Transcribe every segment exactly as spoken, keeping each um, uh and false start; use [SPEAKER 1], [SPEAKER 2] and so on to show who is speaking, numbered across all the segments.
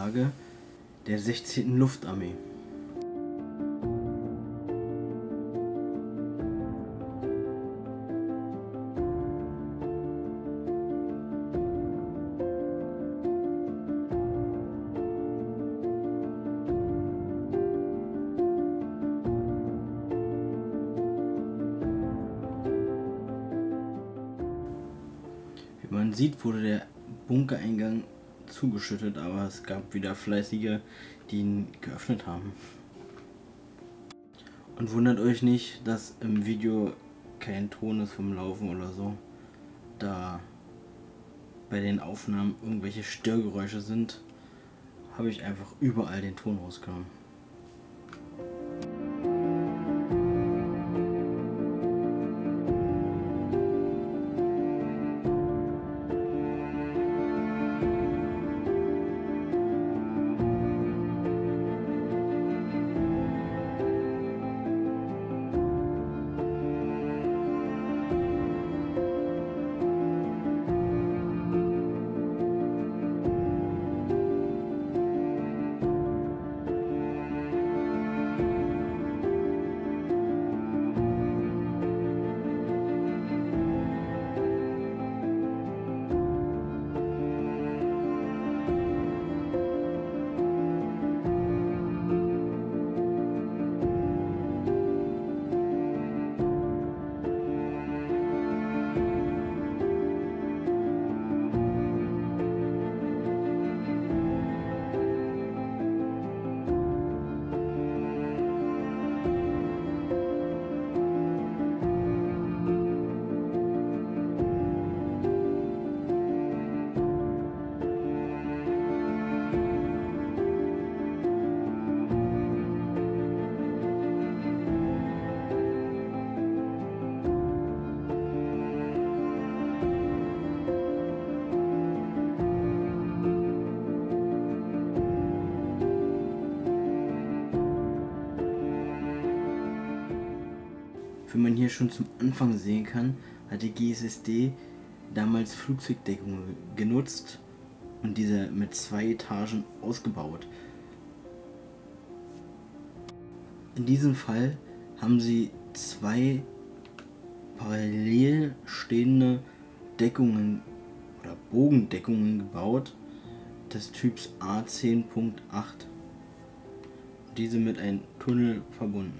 [SPEAKER 1] Flagge der sechzehnten Luftarmee. Wie man sieht, wurde der Bunkereingang zugeschüttet, aber es gab wieder Fleißige, die ihn geöffnet haben. Und wundert euch nicht, dass im Video kein Ton ist vom Laufen oder so, da bei den Aufnahmen irgendwelche Störgeräusche sind, habe ich einfach überall den Ton rausgenommen. Wie man hier schon zum Anfang sehen kann, hat die G S S D damals Flugzeugdeckung genutzt und diese mit zwei Etagen ausgebaut. In diesem Fall haben sie zwei parallel stehende Deckungen oder Bogendeckungen gebaut, des Typs A zehn Punkt acht. Diese mit einem Tunnel verbunden.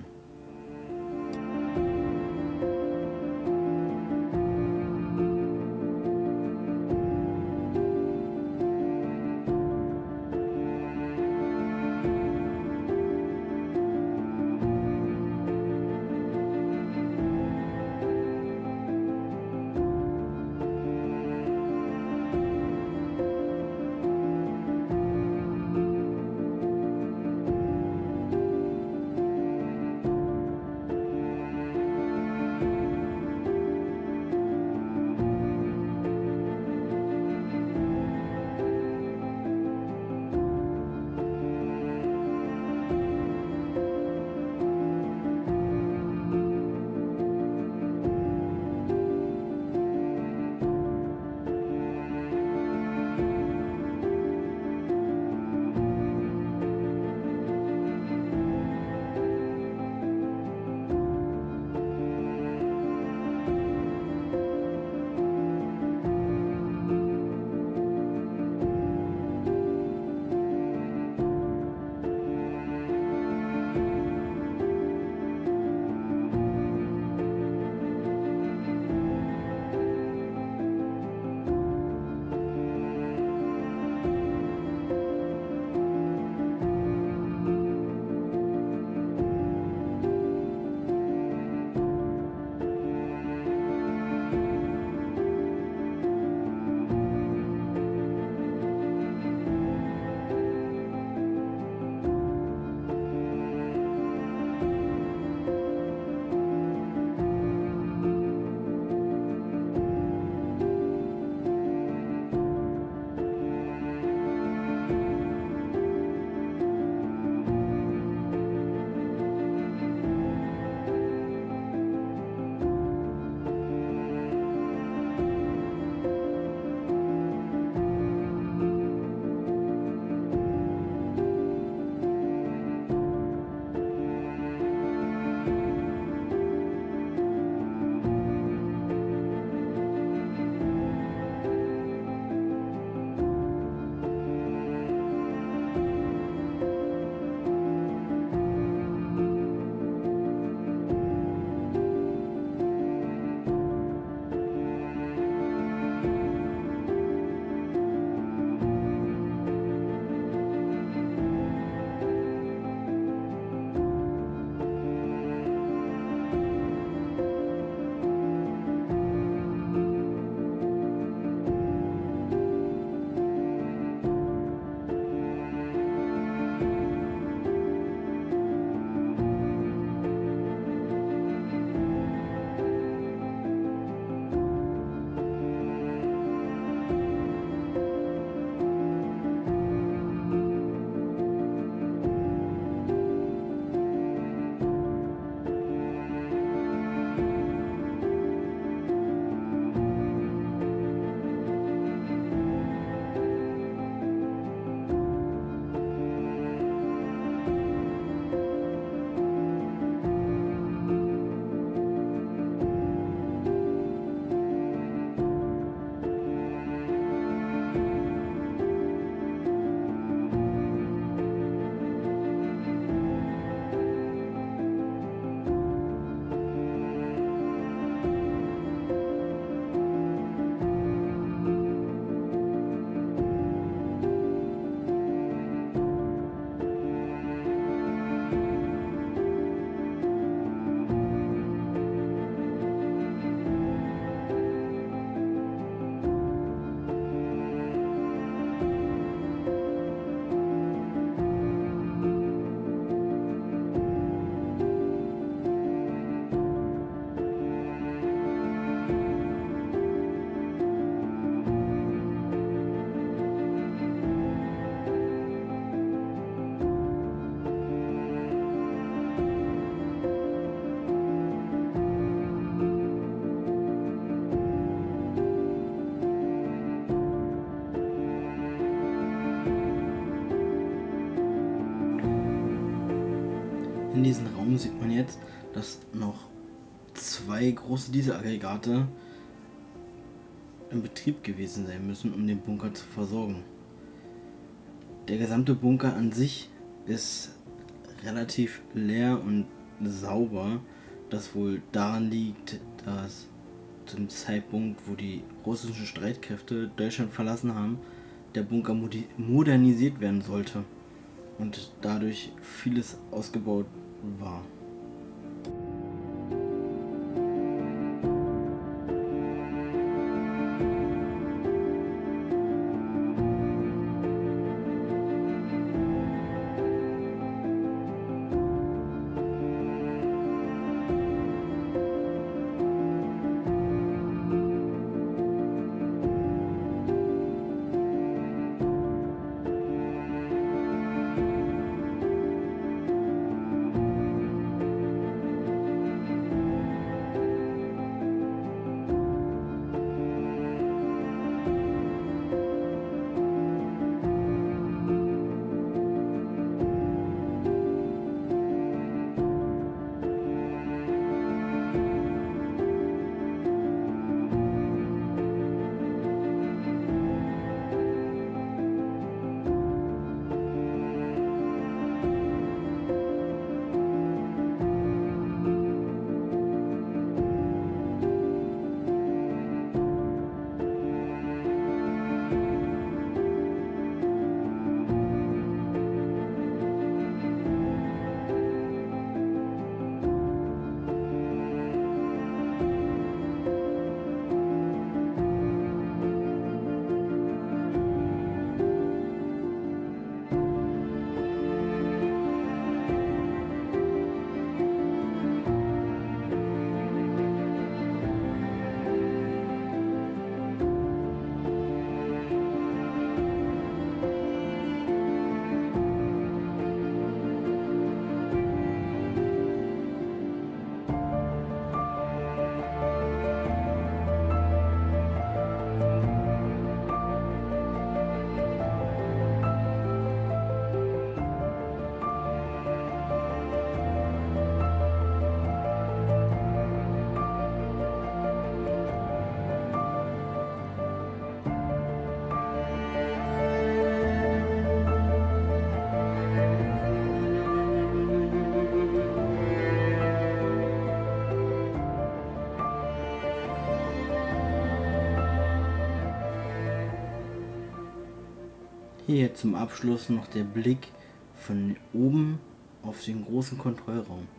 [SPEAKER 1] in diesem Raum sieht man jetzt, dass noch zwei große Dieselaggregate in Betrieb gewesen sein müssen, um den Bunker zu versorgen. Der gesamte Bunker an sich ist relativ leer und sauber, das wohl daran liegt, dass zum Zeitpunkt, wo die russischen Streitkräfte Deutschland verlassen haben, der Bunker modernisiert werden sollte und dadurch vieles ausgebaut war. Hier zum Abschluss noch der Blick von oben auf den großen Kontrollraum.